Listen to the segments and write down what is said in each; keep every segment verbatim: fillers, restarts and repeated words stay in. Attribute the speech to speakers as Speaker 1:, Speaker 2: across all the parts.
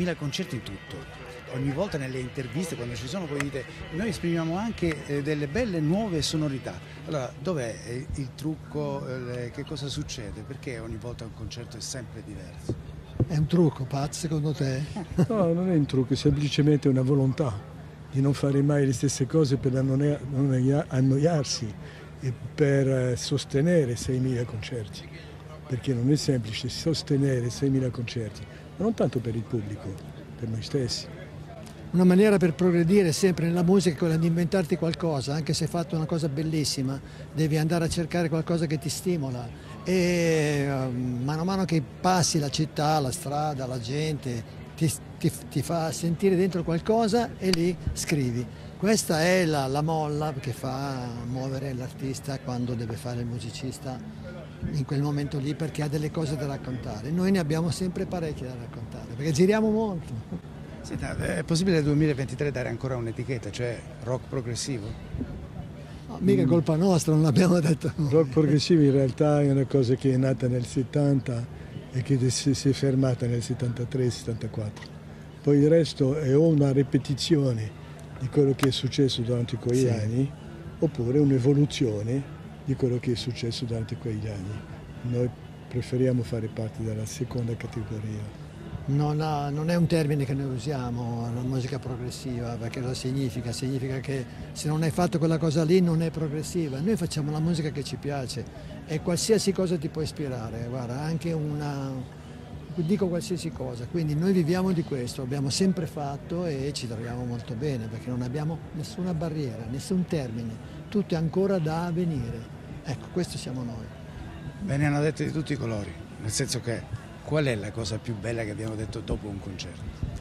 Speaker 1: seimila concerti in tutto. Ogni volta nelle interviste, quando ci sono, poi dite, noi esprimiamo anche eh, delle belle nuove sonorità. Allora, dov'è eh, il trucco? Eh, che cosa succede? Perché ogni volta un concerto è sempre diverso?
Speaker 2: È un trucco, Pat, secondo te?
Speaker 3: No, non è un trucco, è semplicemente una volontà di non fare mai le stesse cose per non annoiarsi e per sostenere seimila concerti. Perché non è semplice sostenere seimila concerti, ma non tanto per il pubblico, per noi stessi.
Speaker 2: Una maniera per progredire sempre nella musica è quella di inventarti qualcosa, anche se hai fatto una cosa bellissima, devi andare a cercare qualcosa che ti stimola e um, mano a mano che passi la città, la strada, la gente, ti, ti, ti fa sentire dentro qualcosa e lì scrivi. Questa è la, la molla che fa muovere l'artista quando deve fare il musicista in quel momento lì, perché ha delle cose da raccontare. Noi ne abbiamo sempre parecchie da raccontare, perché giriamo molto.
Speaker 1: Senta, è possibile nel duemilaventitré dare ancora un'etichetta, cioè rock progressivo?
Speaker 2: No, mica è colpa nostra, non l'abbiamo detto noi.
Speaker 3: Rock progressivo in realtà è una cosa che è nata nel settanta e che si è fermata nel settantatré settantaquattro. Poi il resto è o una ripetizione di quello che è successo durante quegli sì. anni, oppure un'evoluzione di quello che è successo durante quegli anni. Noi preferiamo fare parte della seconda categoria.
Speaker 2: Non, ha, non è un termine che noi usiamo, la musica progressiva, perché cosa significa? Significa che se non hai fatto quella cosa lì non è progressiva. Noi facciamo la musica che ci piace e qualsiasi cosa ti può ispirare, guarda, anche una, dico qualsiasi cosa. Quindi noi viviamo di questo, abbiamo sempre fatto e ci troviamo molto bene, perché non abbiamo nessuna barriera, nessun termine, tutto è ancora da avvenire. Ecco, questo siamo noi.
Speaker 1: Ve ne hanno detto di tutti i colori, nel senso che qual è la cosa più bella che abbiamo detto dopo un concerto?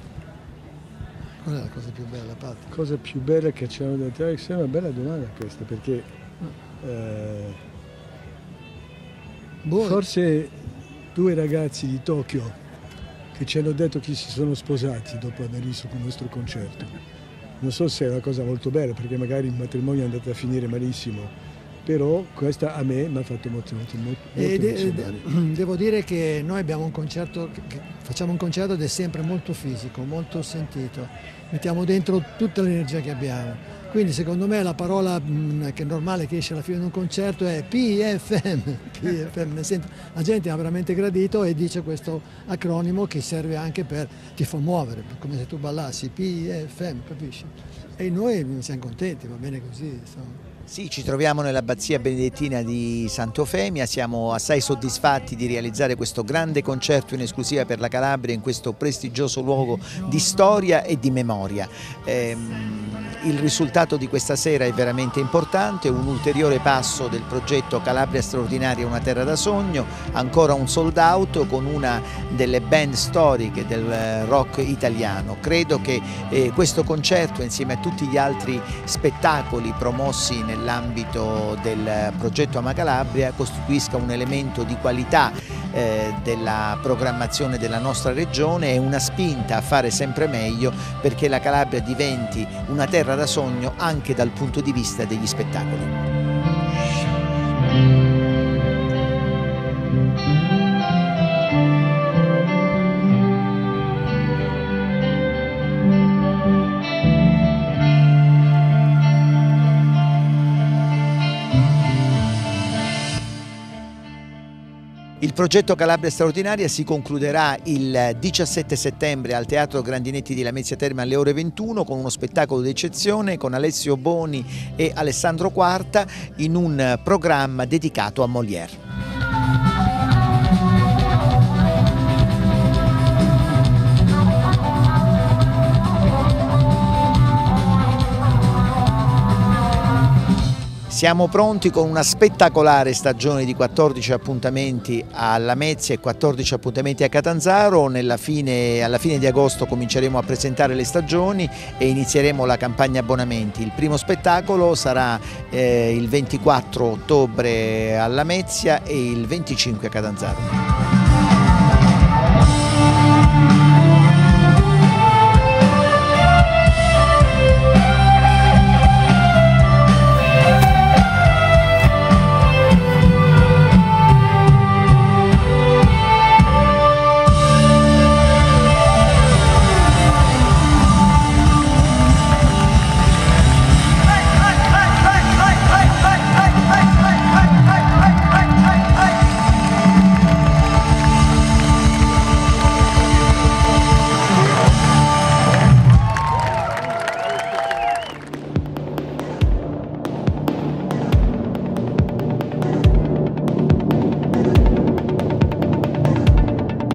Speaker 2: Qual è la cosa più bella, Pat?
Speaker 3: La cosa più bella che ci hanno detto? È una bella domanda questa, perché eh, forse due ragazzi di Tokyo che ci hanno detto che si sono sposati dopo aver visto il nostro concerto. Non so se è una cosa molto bella, perché magari il matrimonio è andato a finire malissimo, però questa a me mi ha fatto molto, molto, molto
Speaker 2: e de, de, devo dire che noi abbiamo un concerto, che facciamo un concerto ed è sempre molto fisico, molto sentito, mettiamo dentro tutta l'energia che abbiamo, quindi secondo me la parola mh, che è normale che esce alla fine di un concerto è P F M, P F M. Sento, la gente ha veramente gradito e dice questo acronimo che serve anche per, ti fa muovere, come se tu ballassi P F M, capisci? E noi siamo contenti, va bene così, insomma.
Speaker 4: Sì, ci troviamo nell'abbazia benedettina di Sant'Eufemia, siamo assai soddisfatti di realizzare questo grande concerto in esclusiva per la Calabria in questo prestigioso luogo di storia e di memoria. Ehm, il risultato di questa sera è veramente importante, un ulteriore passo del progetto Calabria straordinaria, una terra da sogno, ancora un sold out con una delle band storiche del rock italiano. Credo che eh, questo concerto, insieme a tutti gli altri spettacoli promossi nel nell'ambito del progetto Ama Calabria, costituisca un elemento di qualità eh, della programmazione della nostra regione e una spinta a fare sempre meglio perché la Calabria diventi una terra da sogno anche dal punto di vista degli spettacoli. Il progetto Calabria straordinaria si concluderà il diciassette settembre al Teatro Grandinetti di Lamezia Terme alle ore ventuno con uno spettacolo d'eccezione con Alessio Boni e Alessandro Quarta in un programma dedicato a Molière. Siamo pronti con una spettacolare stagione di quattordici appuntamenti a Lamezia e quattordici appuntamenti a Catanzaro. Nella fine, alla fine di agosto cominceremo a presentare le stagioni e inizieremo la campagna abbonamenti. Il primo spettacolo sarà eh, il ventiquattro ottobre a Lamezia e il venticinque a Catanzaro.